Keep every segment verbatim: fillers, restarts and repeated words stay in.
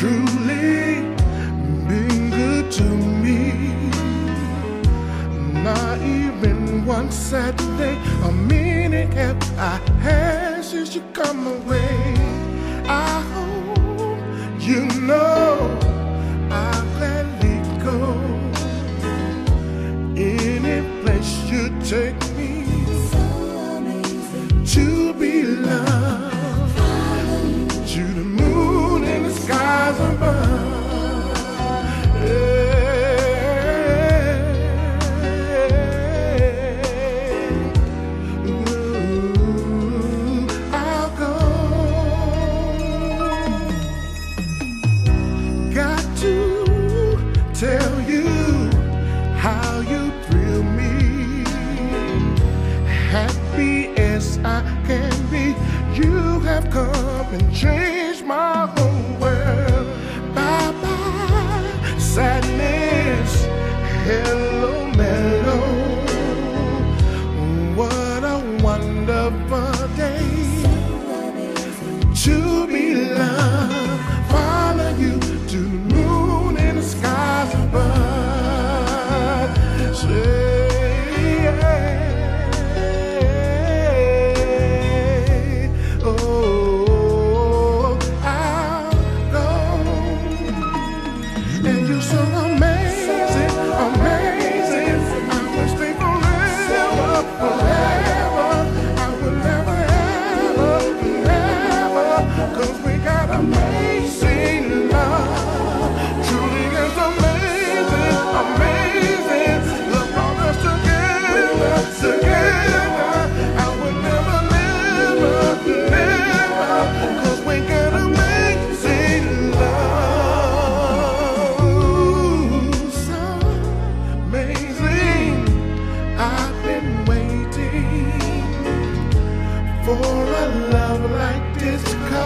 truly been good to me. Not even one Saturday, a minute have I had since you come away. I hope you know I'll gladly go any place you take me. To be loved, to the moon and the skies above. Hey, ooh, I'll go. Got to tell you how you thrill me. Happy as I can be, you have come and changed my whole world. Bye bye sadness, hello mellow. What a wonderful day to be loved. Follow you to the moon and the skies above. Say yeah. For a love like this,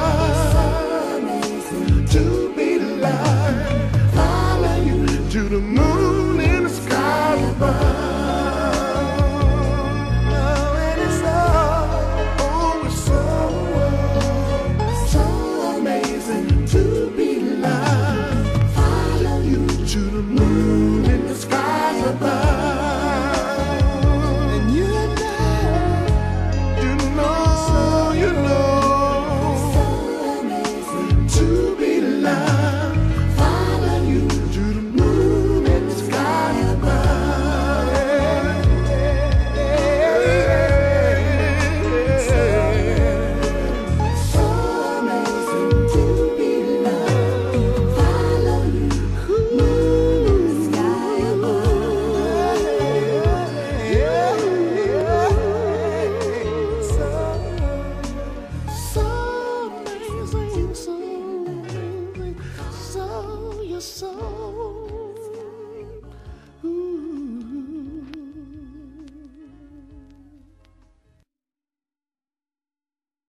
cause to be loved, follow you to the moon and the sky above. Oh, and it's so, oh, it's so, so amazing to be loved. Follow you to the moon and the skies above. So